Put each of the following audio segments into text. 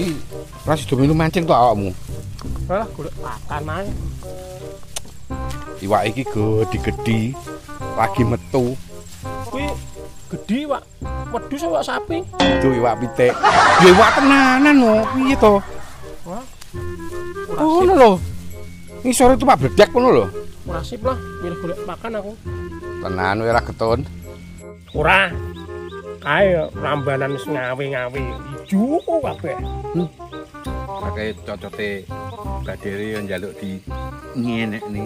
Iki ora sida melu mancing to awakmu. Alah golek pakan ae. Iwak iki gedhi-gedhi lagi metu. Kuwi gedhi Pak. Wedhus iwak sapi. Itu iwak pitik. Ya iwak tenanan lho, piye to? Wah. Ngono lho. Ngisore itu Pak Bledek ngono lho. Ora sip lah, milih golek pakan aku. Tenan ora getun. Ora. Kae rambanan wis ngawi-ngawi ijo kabeh. Pakai cocote badere yang njaluk di nyenekne.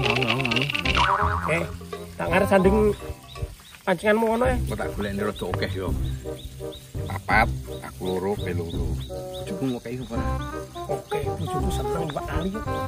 Tak ngarep sanding pancinganmu ngono ya. Kok tak golekne rada akeh yo. Papat, aku loro, kowe loro. Bojoku mau kei ora? Oke, bojoku seneng Pak kali.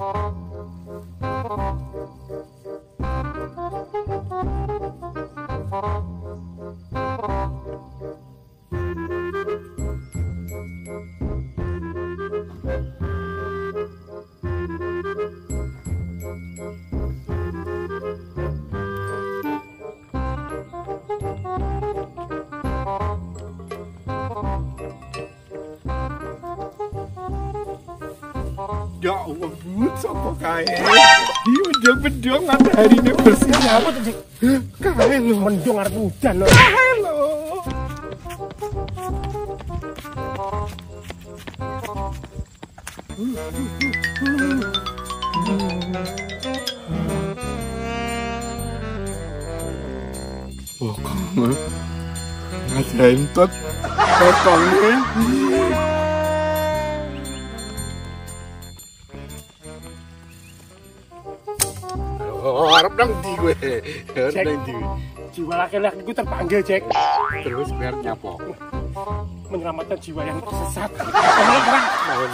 Ya Allah, Bu, sapa kae? Di ujung-ujung matahari ini bersih. Apa tuh, Dik? Kae lho, Mendung arep udan lho. kae lho. Oh, kamu ada entot potongnya. Oh, harap nang di gue. Harap nang di. Jiwa laki-laki ku terpanggil, Jack. Terus biar nyapo. Menyelamatkan jiwa yang tersesat. Perang.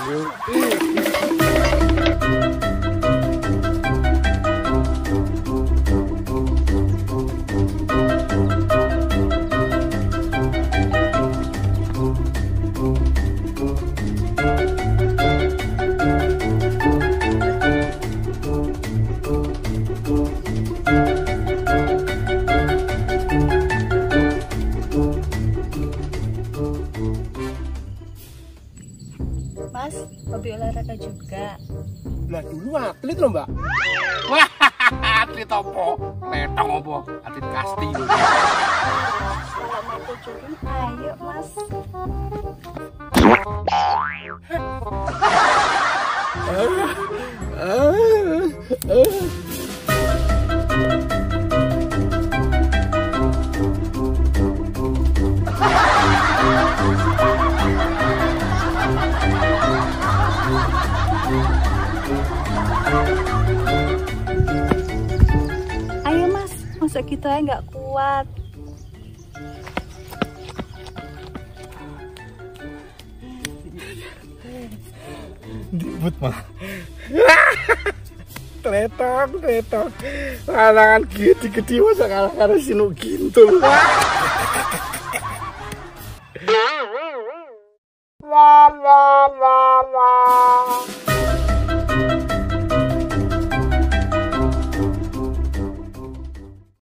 Mas, hobi olahraga juga. Nah, dulu atlet loh, Mbak. Wah, atlet apa? Letong apa? Atlet kasti lho. Kalau mau jogging, ayo Mas. Ayo Mas, masa kita nggak kuat. Dibut mah. Kletok. Lanangan gede-gede masa kalah-kalah sinuk gintul.